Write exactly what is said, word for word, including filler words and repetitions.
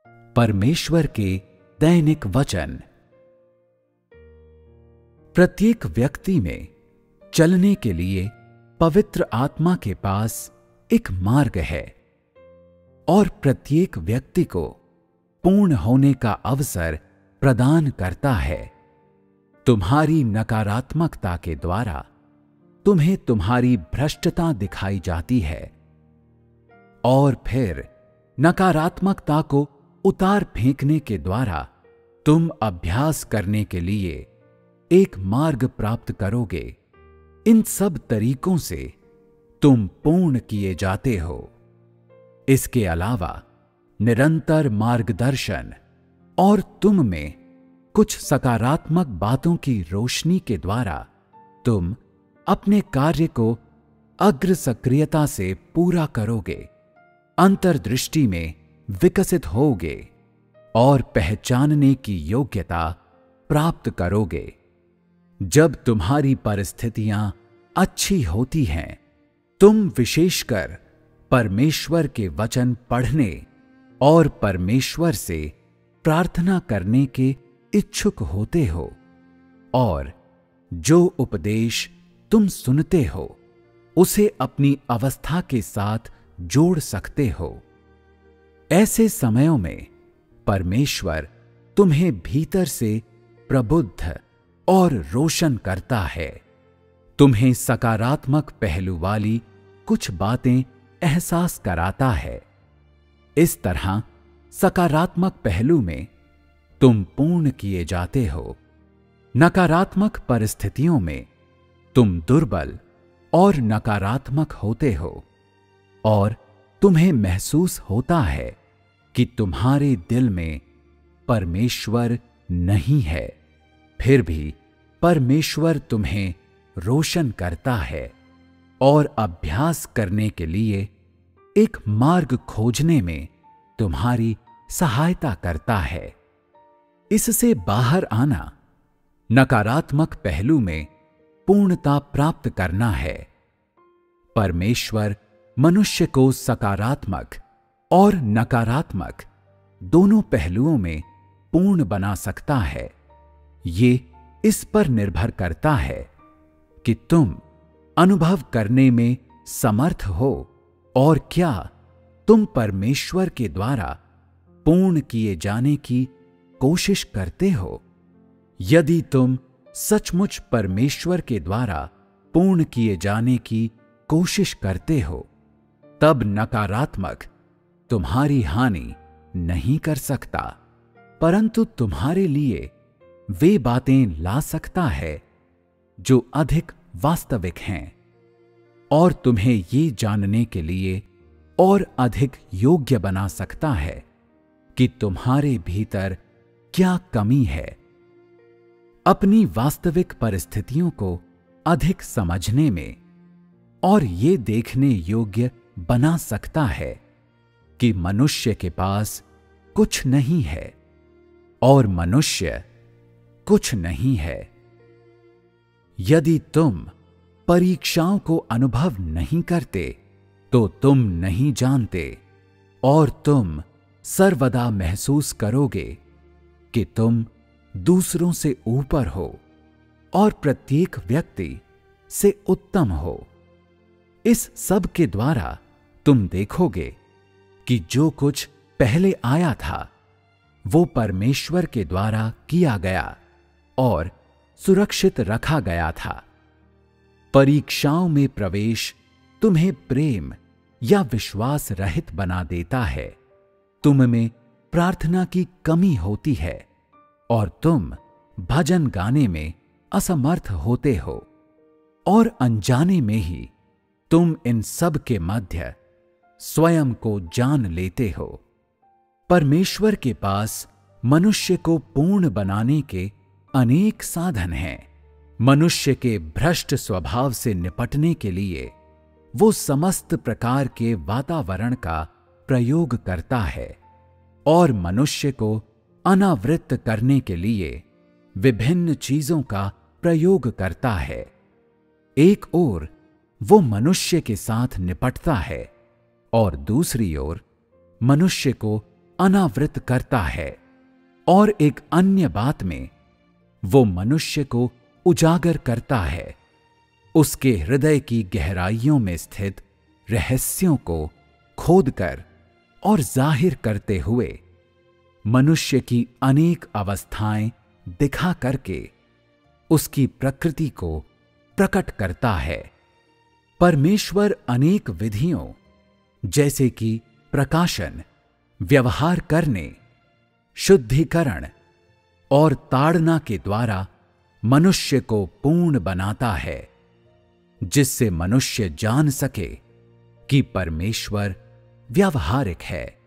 परमेश्वर के दैनिक वचन। प्रत्येक व्यक्ति में चलने के लिए पवित्र आत्मा के पास एक मार्ग है और प्रत्येक व्यक्ति को पूर्ण होने का अवसर प्रदान करता है। तुम्हारी नकारात्मकता के द्वारा तुम्हें तुम्हारी भ्रष्टता दिखाई जाती है और फिर नकारात्मकता को उतार फेंकने के द्वारा तुम अभ्यास करने के लिए एक मार्ग प्राप्त करोगे। इन सब तरीकों से तुम पूर्ण किए जाते हो। इसके अलावा निरंतर मार्गदर्शन और तुम में कुछ सकारात्मक बातों की रोशनी के द्वारा तुम अपने कार्य को अग्र सक्रियता से पूरा करोगे, अंतर्दृष्टि में विकसित होगे और पहचानने की योग्यता प्राप्त करोगे। जब तुम्हारी परिस्थितियां अच्छी होती हैं, तुम विशेषकर परमेश्वर के वचन पढ़ने और परमेश्वर से प्रार्थना करने के इच्छुक होते हो और जो उपदेश तुम सुनते हो उसे अपनी अवस्था के साथ जोड़ सकते हो। ऐसे समयों में परमेश्वर तुम्हें भीतर से प्रबुद्ध और रोशन करता है। तुम्हें सकारात्मक पहलू वाली कुछ बातें एहसास कराता है। इस तरह सकारात्मक पहलू में तुम पूर्ण किए जाते हो। नकारात्मक परिस्थितियों में तुम दुर्बल और नकारात्मक होते हो और तुम्हें महसूस होता है कि तुम्हारे दिल में परमेश्वर नहीं है। फिर भी परमेश्वर तुम्हें रोशन करता है और अभ्यास करने के लिए एक मार्ग खोजने में तुम्हारी सहायता करता है। इससे बाहर आना नकारात्मक पहलू में पूर्णता प्राप्त करना है। परमेश्वर मनुष्य को सकारात्मक और नकारात्मक दोनों पहलुओं में पूर्ण बना सकता है। ये इस पर निर्भर करता है कि तुम अनुभव करने में समर्थ हो और क्या तुम परमेश्वर के द्वारा पूर्ण किए जाने की कोशिश करते हो। यदि तुम सचमुच परमेश्वर के द्वारा पूर्ण किए जाने की कोशिश करते हो, तब नकारात्मक तुम्हारी हानि नहीं कर सकता, परंतु तुम्हारे लिए वे बातें ला सकता है जो अधिक वास्तविक हैं और तुम्हें ये जानने के लिए और अधिक योग्य बना सकता है कि तुम्हारे भीतर क्या कमी है। अपनी वास्तविक परिस्थितियों को अधिक समझने में और ये देखने योग्य बना सकता है कि मनुष्य के पास कुछ नहीं है और मनुष्य कुछ नहीं है। यदि तुम परीक्षाओं को अनुभव नहीं करते तो तुम नहीं जानते और तुम सर्वदा महसूस करोगे कि तुम दूसरों से ऊपर हो और प्रत्येक व्यक्ति से उत्तम हो। इस सब के द्वारा तुम देखोगे कि जो कुछ पहले आया था वो परमेश्वर के द्वारा किया गया और सुरक्षित रखा गया था। परीक्षाओं में प्रवेश तुम्हें प्रेम या विश्वास रहित बना देता है। तुम में प्रार्थना की कमी होती है और तुम भजन गाने में असमर्थ होते हो और अनजाने में ही तुम इन सब के मध्य स्वयं को जान लेते हो। परमेश्वर के पास मनुष्य को पूर्ण बनाने के अनेक साधन हैं। मनुष्य के भ्रष्ट स्वभाव से निपटने के लिए वो समस्त प्रकार के वातावरण का प्रयोग करता है और मनुष्य को अनावृत करने के लिए विभिन्न चीजों का प्रयोग करता है। एक ओर वो मनुष्य के साथ निपटता है और दूसरी ओर मनुष्य को अनावृत करता है और एक अन्य बात में वो मनुष्य को उजागर करता है, उसके हृदय की गहराइयों में स्थित रहस्यों को खोदकर और जाहिर करते हुए मनुष्य की अनेक अवस्थाएं दिखा करके उसकी प्रकृति को प्रकट करता है। परमेश्वर अनेक विधियों जैसे कि प्रकाशन, व्यवहार करने, शुद्धिकरण और ताड़ना के द्वारा मनुष्य को पूर्ण बनाता है, जिससे मनुष्य जान सके कि परमेश्वर व्यावहारिक है।